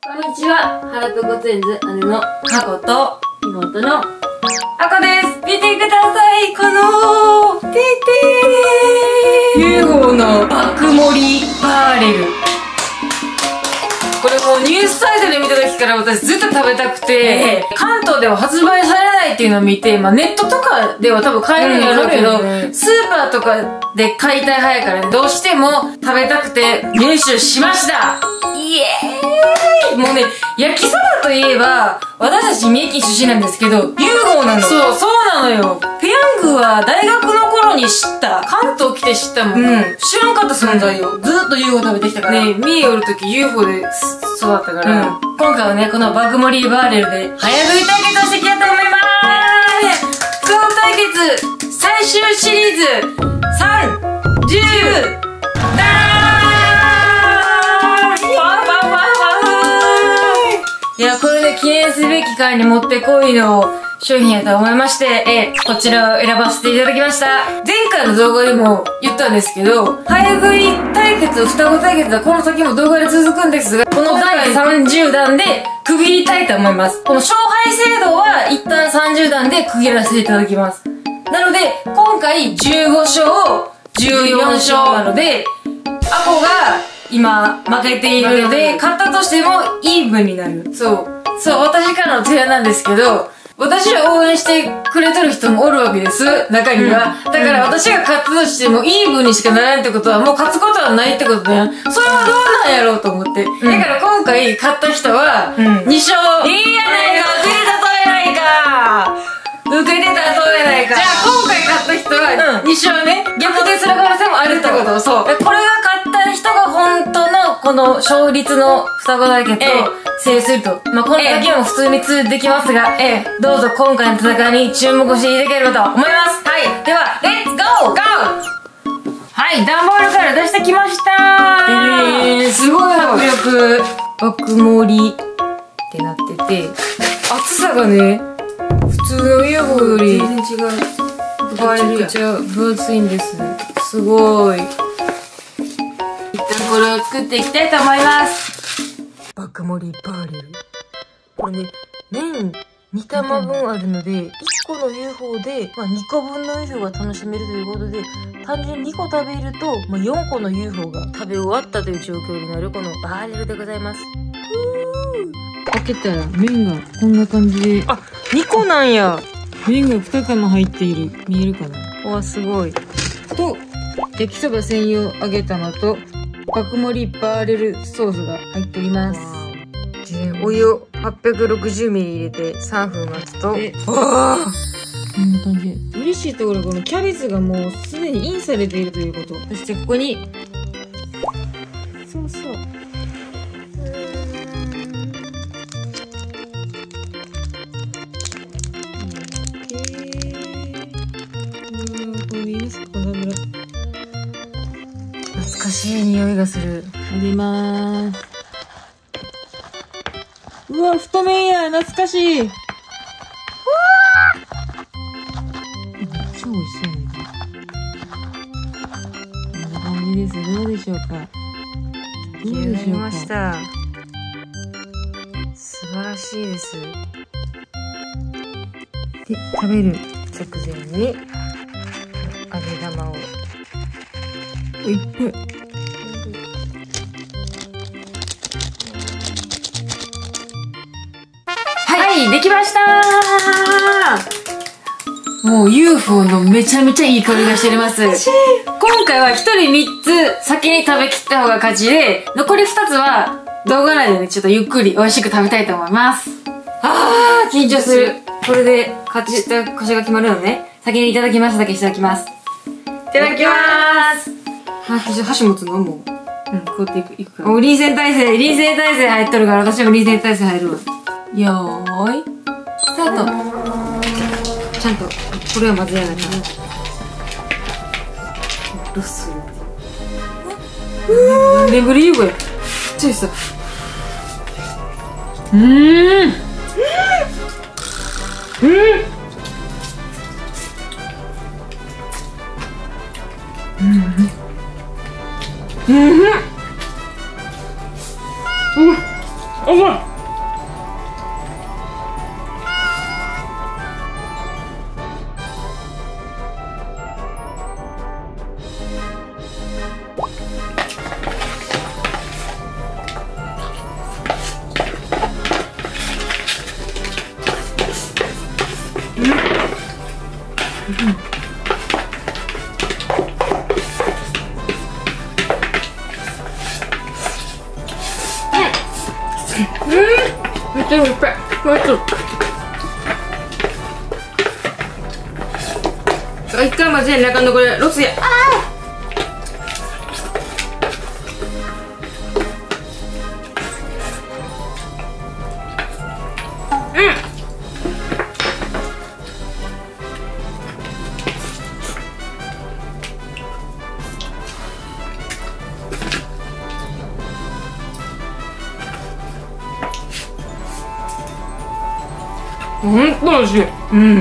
こんにちは、ハラペコツインズ姉のハコと妹のアコです。見てください、このててー UFO の爆盛りバーレル。これもうニュースサイトで見た時から私ずっと食べたくて、関東では発売されないっていうのを見て、まあネットとかでは多分買えるんやろうけど、スーパーとかで買いたい早いからね、どうしても食べたくて入手しました。イエーイ。もうね、焼きそばといえば、私たち三重県出身なんですけど、UFO なの。そうなのよ。ペヤングは大学の頃に知った。関東来て知ったもん。知らんかった存在よ。ずっと UFO 食べてきたから。ね、三重おるとき UFO で育ったから、今回はね、この爆盛りバーレルで、早食い対決をしていきたいと思いまーす。その対決、最終シリーズ、3、10、いや、これで記念すべき回に持ってこいの商品やと思いまして、こちらを選ばせていただきました。前回の動画でも言ったんですけど、早食い対決、双子対決はこの先も動画で続くんですが、この第30弾で区切りたいと思います。この勝敗制度は一旦30弾で区切らせていただきます。なので、今回15勝、14勝なので、アコが今負けているので、勝ったとしてもイーブンになる。そう、私からの提案なんですけど、私を応援してくれてる人もおるわけです、中には。だから私が勝ったとしてもイーブンにしかならんってことは、もう勝つことはないってことだよ。それはどうなんやろうと思って。だから今回勝った人は、2勝。いいやないか、受けてたとえないか。受けてたとえないか。じゃあ今回勝った人は2勝ね。逆転する可能性もあるってこと。そう。これが勝った人が本当のこの勝率の双子対決を制すると。まあこの先も普通に通できますが、どうぞ今回の戦いに注目していただければと思います。はい。では、レッツゴーゴー。はい、段ボールから出してきましたー。すごい迫力。爆盛りってなってて、厚さがね、普通の UFO より全然違う。めちゃくちゃ分厚いんです。すごい。一旦これを作っていきたいと思います。爆盛りバーレル。これね、麺2玉分あるので、1個の UFO で、2個分の UFO が楽しめるということで、単純に2個食べると、4個の UFO が食べ終わったという状況になるこのバーレルでございます。開けたら麺がこんな感じで、あ、2個なんや。麺が2玉入っている。見えるかな。わ、すごい。と、焼きそば専用揚げ玉と、爆盛りバーレルソースが入っております。お湯を 860ml 入れて3分待つと、こんな感じで。嬉しいところはこのキャベツがもうすでにインされているということ。そしてここに、そう。懐かしい匂いがする。入れまーす。うわ、太麺や、懐かしい。うわー、めっちゃ美味しそうね。こんな感じです。どうでしょうか。どうでしょうか。素晴らしいです。で、食べる直前に揚げ玉をいっぱい。はい、できましたー。もう UFO のめちゃめちゃいい香りがしております。今回は1人3つ先に食べきった方が勝ちで、残り2つは動画内でね、ちょっとゆっくり美味しく食べたいと思います。緊張する。これで勝ちした腰が決まるのね。先にいただきましただけいただきます。いただきまーす。箸持つのもう。こうやっていくから。臨戦態勢入っとるから、私も臨戦態勢入るわ。よーい。スタート。ちゃんと、これは混ぜやがった。ロス。眠りゆうこや。ちょいさ。美味しい。 まい。 めっちゃいっぱい。もう一つ。一回混ぜんなあかんのこれロスや。ほんと美味しい。うん。や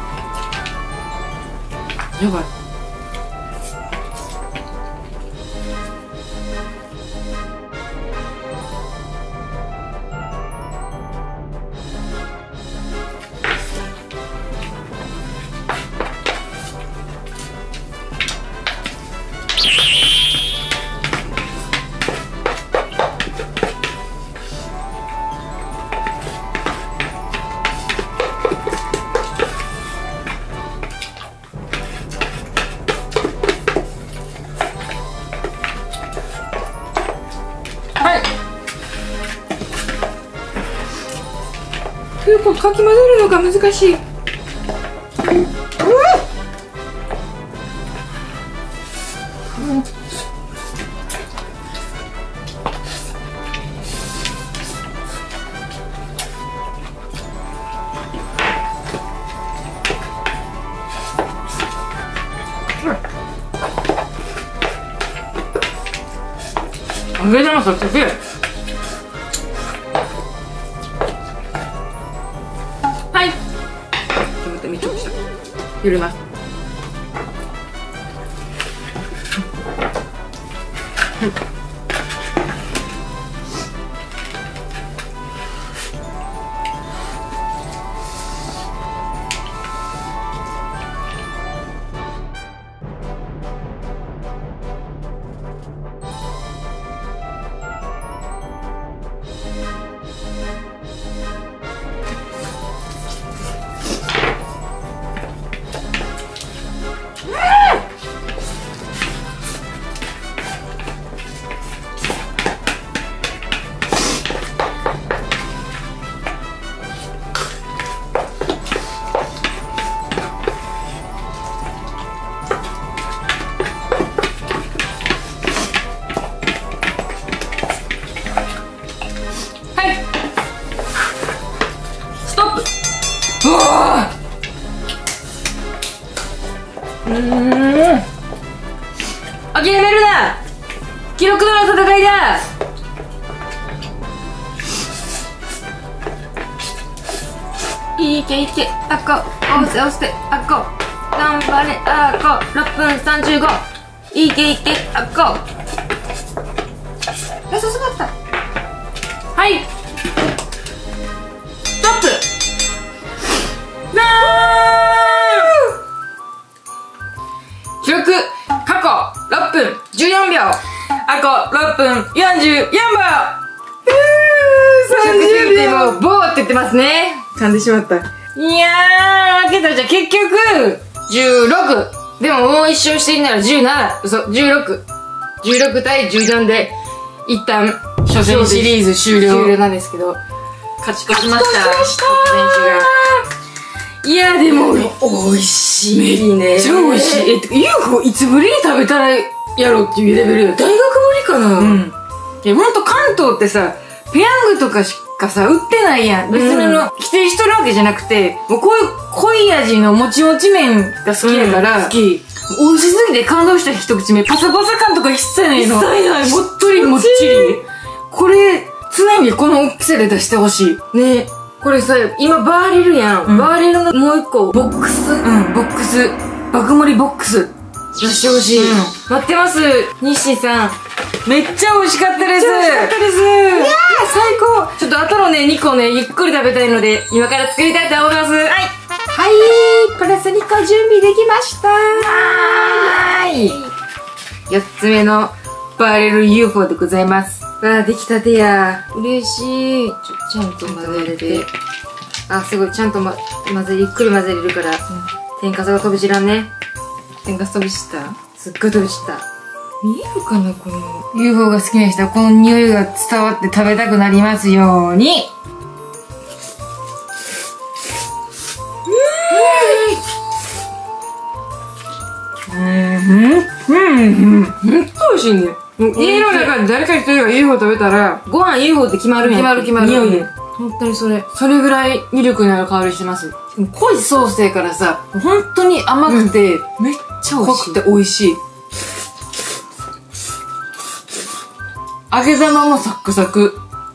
ばい。これかき混ぜるのが難しい。揚げ玉さすげえ。はい。ちょっとめっちゃした。揺れます。諦めるな。記録との戦いだ。いけいけ、あっこ押せ押せ、あっこ頑張れ、あっこ6分35。いけいけ、あっこさすがった。はい、ストップ。記録過去6分14秒。あと6分44秒。30秒。もうボーって言ってますね。噛んでしまった。いやー、負けた。じゃあ結局16。でももう一勝しているなら17。嘘、16対14で一旦初戦シリーズ終了なんですけど、勝ち越しました。選手が。いやでも美味しいね。めっちゃ美味しい。UFO いつぶりに食べたらやろうっていうレベル。大学ぶりかな。うん。いやほんと関東ってさ、ペヤングとかしかさ売ってないやん。別に否定しとるわけじゃなくて、もうこういう濃い味のもちもち麺が好きだから、好き。美味しすぎて感動した一口目。パサパサ感とか一切ないの。一切ない。もっとりもっちり。これ常にこの大きさで出してほしいね。これさ、今バーレルやん。バーレルのもう一個、ボックス。ボックス。爆盛りボックス。出してほしい。待ってます。日清さん。 めっちゃ美味しかったです。美味しかったです。いやー、最高。ちょっと後のね、2個ね、ゆっくり食べたいので、今から作りたいと思います。はい。はい、プラス2個準備できました。はーい。4つ目のバレル UFO でございます。わあ、できたてや。嬉しい。ちゃんと混ぜて。あ、すごい。ちゃんとゆっくり混ぜれるから、天かすが飛び散らんね。天かす飛び散った？すっごい飛び散った。見えるかな、この。UFO が好きな人はこの匂いが伝わって食べたくなりますように。ほんと美味しいね。家の中で誰か一人が UFO 食べたら、ご飯 UFO って決まるんや。決まる。匂いで。本当にそれぐらい魅力のある香りしてます。濃いソースやからさ、本当に甘くて、めっちゃ美味しい。濃くて美味しい。揚げ玉もサックサク。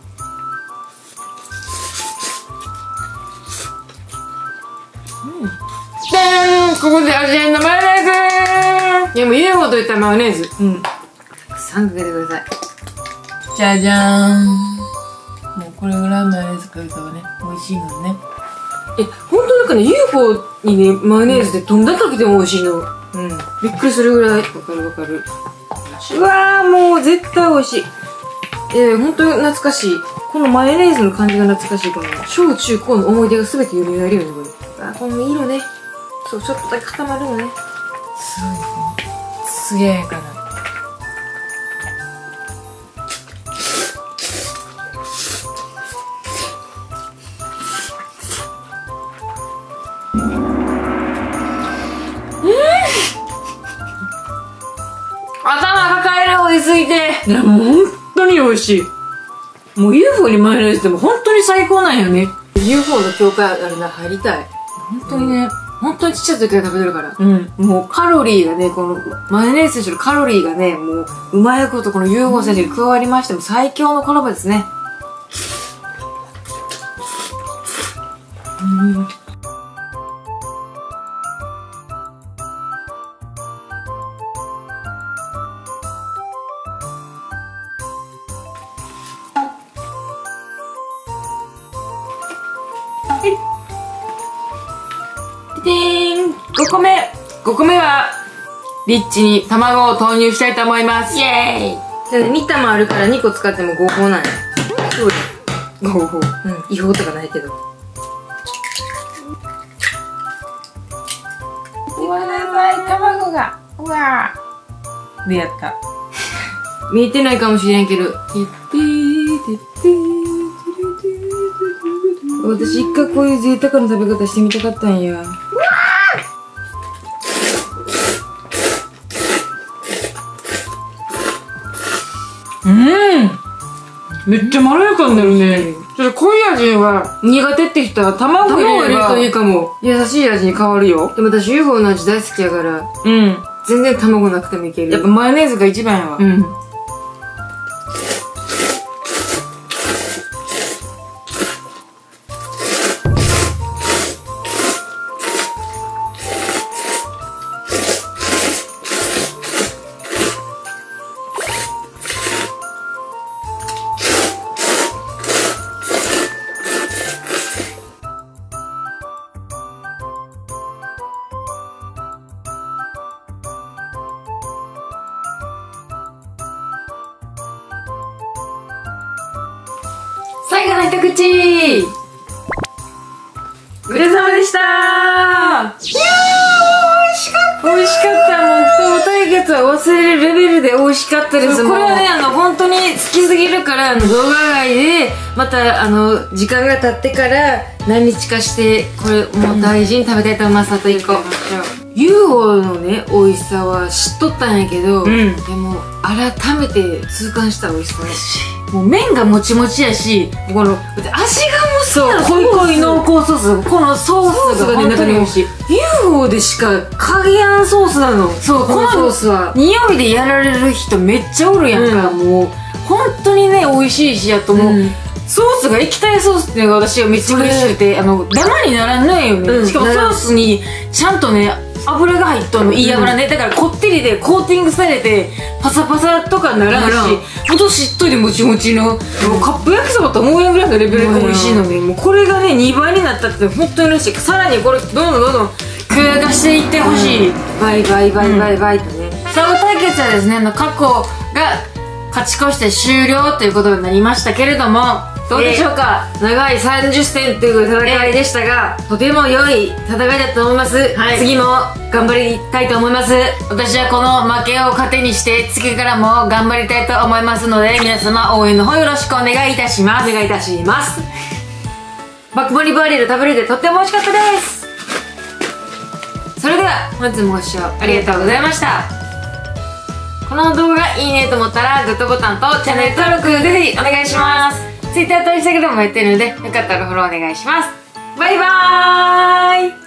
でーん、ここで味変のマヨネーズ。いやもう UFO といったらマヨネーズ。たくさんかけてください。じゃじゃーん。もうこれぐらいマヨネーズかけたらね、美味しいのね。ほんとなんかね、UFO にね、マヨネーズでどんだけかけても美味しいの。びっくりするぐらい。わかる。うわー、もう絶対美味しい。ほんと懐かしい。このマヨネーズの感じが懐かしい。この小中高の思い出が全て蘇るよね、これ。あ、この色ね。そう、ちょっとだけ固まるのね。すごいですね。すげえかな。頭抱える美味しすぎて。いや、もう本当に美味しい。もう UFO にマヨネーズでも本当に最高なんよね。UFO の教会あれな、入りたい。本当にね、本当にちっちゃい時から食べてるから。もうカロリーがね、このマヨネーズ選手のカロリーがね、もううまいことこの UFO 選手に加わりましても最強のコラボですね。でーん、5個目はリッチに卵を投入したいと思います。イエーイ。2玉あるから2個使っても合法なんや。そうだ、合法。違法とかないけど。うわー、卵が。うわー。でやった。見えてないかもしれんけど。私一回こういう贅沢な食べ方してみたかったんや。めっちゃまろやかになるね。ちょっと濃い味は苦手って人は卵入れるといいかも。優しい味に変わるよ。でも私 UFO の味大好きやから、全然卵なくてもいける。やっぱマヨネーズが一番やわ。最後の一口。ごちそうさまでしたー。いやー、美味しかった。美味しかった。もう対決は忘れるレベルで美味しかったです。これはね、本当に好きすぎるから、動画外でまた時間が経ってから何日かしてこれもう大事に食べたいと思います。あと1個。UFO のね、美味しさは知っとったんやけど、でも改めて痛感した美味しさ。もう麺がもちもちやし、この味がもそう濃い濃い濃厚ソース、このソースがね、中に美味しい。UFO でしか影やんソースなの。そう、このソースは匂いでやられる人めっちゃおるやんか。もう本当にね、美味しいし、あともうソースが液体ソースっていうのが私はめっちゃ嬉しくて、ダマにならないよね。しかもソースにちゃんとね、 油が入っとんの、いい油ね。だからこってりでコーティングされて、パサパサとかならんし、ほんとしっとりもちもちの、もうカップ焼きそばと思うやんぐらいのレベルが美味しいので、もうこれがね、2倍になったって本当に嬉しい。さらにこれ、どんどん、空輸化していってほしい。バイとね。サウ対決はですね、過去が勝ち越して終了ということになりましたけれども、どうでしょうか。長い30戦という戦いでしたが、とても良い戦いだと思います。次も頑張りたいと思います。私はこの負けを糧にして次からも頑張りたいと思いますので、皆様応援の方よろしくお願いいたします。お願いいたします。爆盛りバーレル食べれてとっても美味しかったです。それでは本日もご視聴ありがとうございました。この動画いいねと思ったらグッドボタンとチャンネル登録ぜひお願いします。Twitter と Instagram もやってるので、よかったらフォローお願いします。バイバーイ。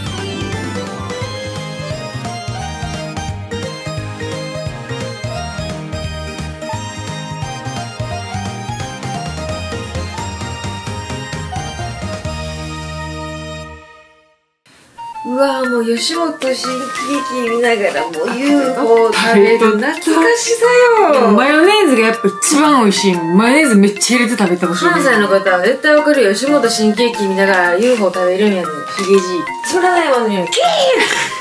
うわぁ、もう吉本新喜劇見ながらもう UFO 食べる懐かしさよ。マヨネーズがやっぱ一番美味しい。マヨネーズめっちゃ入れて食べてほしい。関西の方は絶対わかるよ。吉本新喜劇見ながら UFO 食べるんやねん。ヒゲじい。つまらないもんね。キー